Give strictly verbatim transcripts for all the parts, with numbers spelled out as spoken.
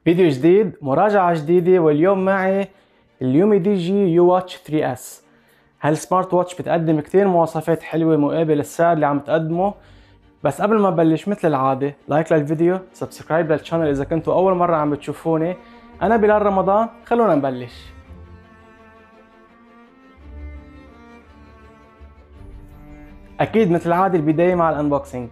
فيديو جديد، مراجعة جديدة، واليوم معي اليومي دي جي يو واتش ثري اس. هالسمارت واتش بتقدم كتير مواصفات حلوة مقابل السعر اللي عم تقدمه. بس قبل ما نبلش مثل العادة، لايك للفيديو، سبسكرايب للشانل إذا كنتوا أول مرة عم بتشوفوني. أنا بلال رمضان، خلونا نبلش. أكيد مثل العادة البداية مع الأنبوكسينج.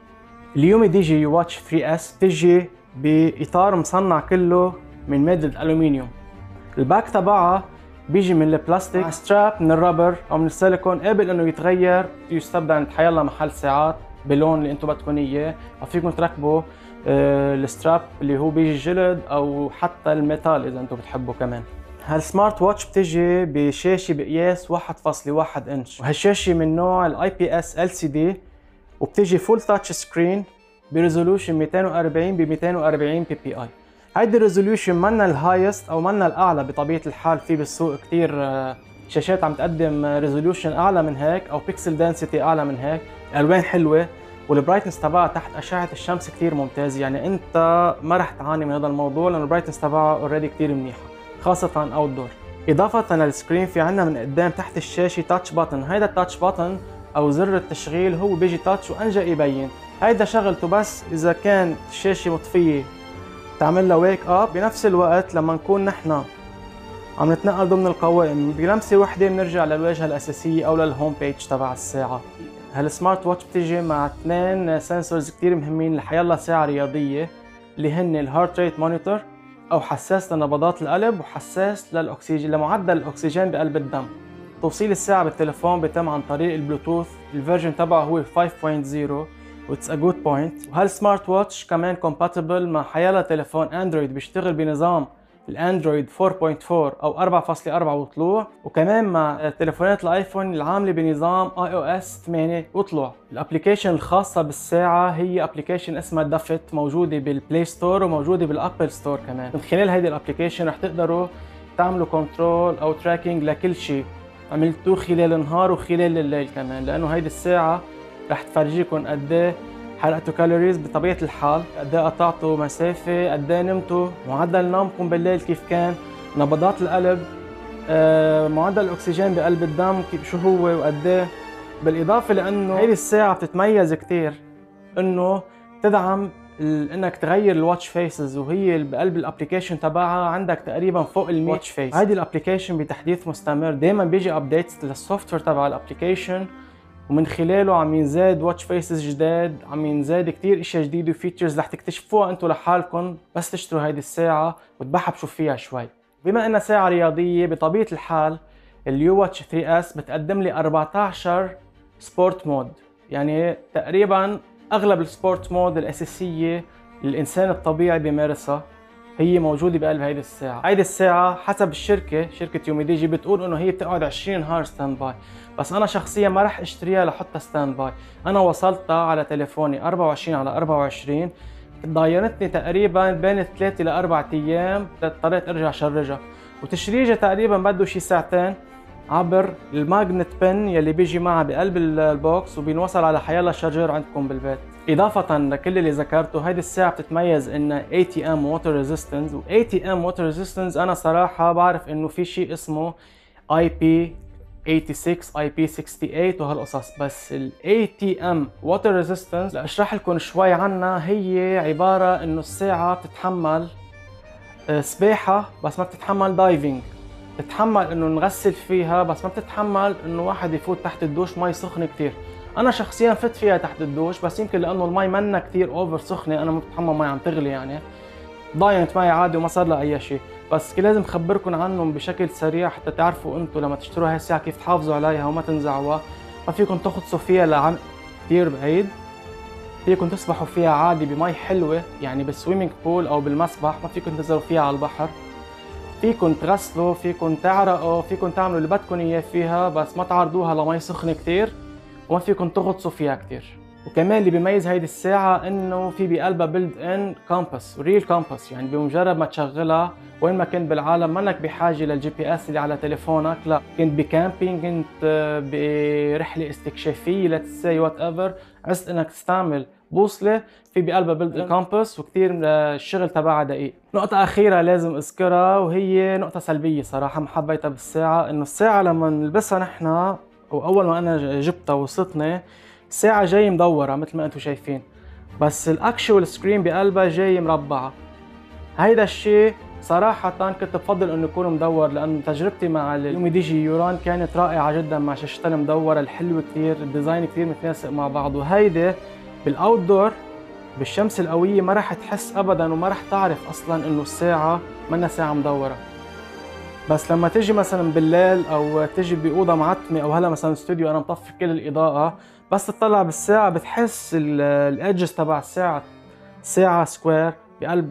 اليومي دي جي يو واتش ثري اس بتجي بإطار مصنع كله من مادة الألومنيوم. الباك تبعها بيجي من البلاستيك مع ستراب من الرابر او من السيليكون، قابل انه يتغير، يستبدل عند حيالله محل ساعات باللون اللي انتم بدكم اياه، او فيكم تركبوا آه الستراب اللي هو بيجي جلد او حتى الميتال اذا انتم بتحبوا كمان. هالسمارت واتش بتجي بشاشه بقياس واحد فاصلة واحد انش، وهالشاشه من نوع الاي بي اس ال سي دي، وبتجي فول تاتش سكرين بريزولوشن مئتين وأربعين ب مئتين وأربعين بي بي اي. هيدي الريزوليوشن منا الهايست او منا الاعلى بطبيعه الحال، في بالسوق كثير شاشات عم تقدم ريزوليوشن اعلى من هيك او بيكسل دنسيتي اعلى من هيك. الالوان حلوه والبرايتنس تبعها تحت اشعه الشمس كثير ممتاز، يعني انت ما رح تعاني من هذا الموضوع لانه البرايتنس تبعها اوريدي كثير منيحه خاصه اوت دور. اضافه للسكرين في عندنا من قدام تحت الشاشه تاتش باتن. هيدا التاتش باتن او زر التشغيل هو بيجي تاتش وانجا يبين. هيدا شغلته بس اذا كان الشاشه مطفيه تعمل لها ويك اب، بنفس الوقت لما نكون نحن عم نتنقل ضمن القوائم بلمسه وحده بنرجع للواجهه الاساسيه او للهوم بيج تبع الساعه. هالسمارت واتش بتيجي مع اثنين سنسورز كثير مهمين لحيالله ساعه رياضيه، اللي هن الهارت ريت مونيتور او حساس لنبضات القلب، وحساس للاكسجين لمعدل الاكسجين بقلب الدم. توصيل الساعه بالتليفون بيتم عن طريق البلوتوث، الفيرجن تبعه هو خمسة نقطة صفر واتس ا جود بوينت. وهالسمارت واتش كمان كومباتبل مع حيالله تليفون اندرويد بيشتغل بنظام الاندرويد أربعة نقطة أربعة او أربعة فاصلة أربعة وطلوع، وكمان مع تليفونات الايفون العامله بنظام اي او اس ثمانية وطلوع. الابلكيشن الخاصه بالساعه هي ابلكيشن اسمها دافت، موجوده بالبلاي ستور وموجوده بالابل ستور كمان. من خلال هيدي الابلكيشن رح تقدروا تعملوا كنترول او تراكنج لكل شيء عملتوه خلال النهار وخلال الليل كمان، لانه هيدي الساعه رح تفرجيكم قد ايه حرقتوا كالوريز بطبيعه الحال، قد ايه قطعتوا مسافه، قد ايه نمتوا، معدل نومكم بالليل كيف كان، نبضات القلب، آه، معدل الاكسجين بقلب الدم كيف شو هو وقد ايه. بالاضافه لانه هيدي الساعه بتتميز كثير انه تدعم انك تغير الواتش فيسز، وهي بقلب الابلكيشن تبعها عندك تقريبا فوق ال مية فيس. هيدي الابلكيشن بتحديث مستمر، دائما بيجي ابديتس للسوفت وير تبع الابلكيشن، ومن خلاله عم ينزاد واتش فيسز جداد، عم ينزاد كتير اشياء جديده وفيتشرز رح تكتشفوها انتم لحالكم بس تشتروا هيدي الساعه وتبحبشوا فيها شوي. بما انها ساعه رياضيه بطبيعه الحال، اليو واتش ثري اس بتقدم لي أربعة عشر سبورت مود، يعني تقريبا اغلب السبورت مود الاساسيه اللي الانسان الطبيعي بيمارسها هي موجوده بقلب هيدي الساعه. هيدي الساعه حسب الشركه، شركه يومي دي جي، بتقول انه هي بتقعد عشرين نهار ستاند باي، بس انا شخصيا ما رح اشتريها لحطها ستاند باي. انا وصلتها على تليفوني أربعة وعشرين على أربعة وعشرين، ضايرتني تقريبا بين ثلاثة ل أربعة ايام، اضطريت ارجع شرجها، وتشريجها تقريبا بده شي ساعتين عبر الماجنت بن يلي بيجي معها بقلب البوكس، وبينوصل على حيالله شارجر عندكم بالبيت. اضافه لكل اللي ذكرته، هيدي الساعه بتتميز انها إيه تي إم ووتر ريزيستنس، و إيه تي إم ووتر ريزيستنس انا صراحه بعرف انه في شيء اسمه آي بي ستة وثمانين، آي بي ستة وستين وهالقصص، بس ال إيه تي إم ووتر ريزيستنس لاشرح لكم شوي عنها، هي عباره انه الساعه بتتحمل سباحه بس ما بتتحمل دايفنج، بتتحمل انه نغسل فيها بس ما بتتحمل انه واحد يفوت تحت الدوش مي سخنه كثير. انا شخصيا فت فيها تحت الدوش، بس يمكن لانه المي منا كثير اوفر سخنه، انا ما بتحمل مي عم تغلي، يعني ضاينت معي عادي وما صار لها اي شيء. بس لازم اخبركم عنهم بشكل سريع حتى تعرفوا انتم لما تشتروا هاي الساعه كيف تحافظوا عليها وما تنزعوها. ما فيكم تغطسوا فيها لعمق كثير بعيد، فيكم تسبحوا فيها عادي بمي حلوه، يعني بالسويمنج بول او بالمسبح، ما فيكم تنزلوا فيها على البحر. فيكم تغسلوا، فيكم تعرقوا، فيكم تعملوا اللي بدكم اياه فيها، بس ما تعرضوها لمي سخنه كثير، وما فيكم تغطسوا فيها كثير. وكمان اللي بيميز هيدي الساعه انه في بقلبها بيلد ان كومباس، ريل كومباس، يعني بمجرد ما تشغلها وين ما كنت بالعالم منك بحاجه للجي بي اس اللي على تليفونك، لا كنت بكامبينج، كنت برحله استكشافيه، ليتس سي وات ايفر، عزت انك تستعمل بوصله في بقلبها بيلد كومباس، وكثير الشغل تبعها دقيق. نقطة أخيرة لازم أذكرها وهي نقطة سلبية صراحة ما حبيتها بالساعة، إنه الساعة لما نلبسها نحن وأول ما أنا جبتها وصلتني الساعة جاي مدورة مثل ما أنتم شايفين، بس الأكشوال سكرين بقلبها جاي مربعة. هيدا الشيء صراحة كنت بفضل انه يكون مدور، لانه تجربتي مع اليومي دي جي يوران كانت رائعة جدا مع شاشتها المدورة الحلوة كثير، الديزاين كثير متناسق مع بعض. وهيدا بالاوت دور بالشمس القوية ما راح تحس ابدا وما راح تعرف اصلا انه الساعة منا ساعة مدورة. بس لما تجي مثلا بالليل او تجي باوضة معتمة او هلا مثلا استوديو انا مطفي كل الاضاءة، بس تطلع بالساعة بتحس الايدجز تبع الساعة ساعة سكوير بقلب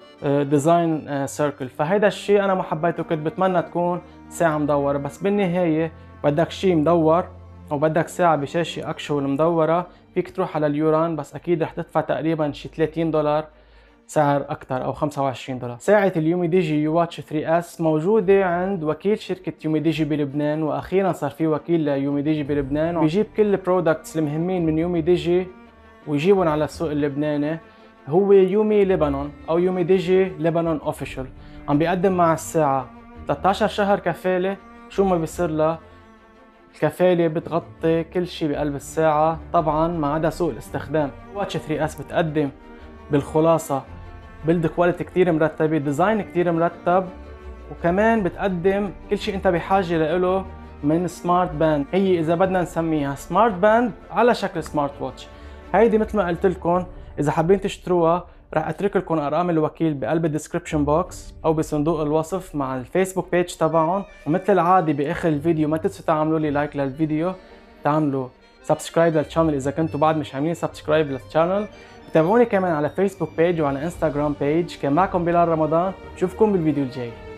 ديزاين سيركل. فهيدا الشيء انا ما حبيته، كنت بتمنى تكون ساعه مدوره. بس بالنهايه بدك شيء مدور او بدك ساعه بشاشه اكشوال مدوره فيك تروح على اليوران، بس اكيد رح تدفع تقريبا شي ثلاثين دولار سعر اكثر او خمسة وعشرين دولار. ساعه اليومي دي جي يو واتش ثري اس موجوده عند وكيل شركه يومي دي جي بلبنان، واخيرا صار في وكيل ليومي دي جي بلبنان بيجيب كل البرودكتس المهمين من يومي دي جي ويجيبهم على السوق اللبناني. هو يومي لبنان او يومي دي جي لبنان اوفيشال، عم بيقدم مع الساعة ثلاثة عشر شهر كفالة. شو ما بيصير لها الكفالة بتغطي كل شيء بقلب الساعة طبعا ما عدا سوء الاستخدام. واتش ثري اس بتقدم بالخلاصة بيلد كواليتي كتير مرتبة، ديزاين كتير مرتب، وكمان بتقدم كل شيء انت بحاجة له من سمارت باند. هي اذا بدنا نسميها سمارت باند على شكل سمارت واتش. هيدي مثل ما قلت لكم إذا حابين تشتروها رح أترك لكم أرقام الوكيل بقلب الديسكربشن بوكس أو بصندوق الوصف مع الفيسبوك بيج تبعهم. ومثل العادة بآخر الفيديو ما تنسوا تعملوا لي لايك للفيديو، تعملوا سبسكرايب للشانل إذا كنتوا بعد مش عاملين سبسكرايب للشانل، تابعوني كمان على فيسبوك بيج وعلى انستغرام بيج. كان معكم بلال رمضان، بشوفكم بالفيديو الجاي.